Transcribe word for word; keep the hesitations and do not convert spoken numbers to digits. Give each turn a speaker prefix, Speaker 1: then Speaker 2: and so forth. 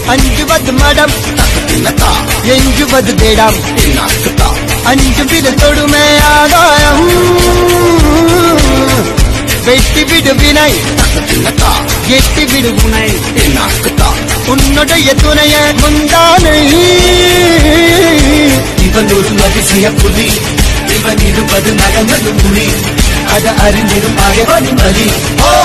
Speaker 1: அஞ்சுவது மடம் எஞ்சுவது தேடம் அஞ்சு விட தொடுமே ஆதாயம் வெட்டி விடு வினை எட்டி விடு உனை உன்னுடைய துணைய முந்தானை
Speaker 2: இவன் ஒரு அதிசய புலி இவன் இருப்பது நகர்ந்தது புலி அத அறிந்திடும் ஆயவன் மதி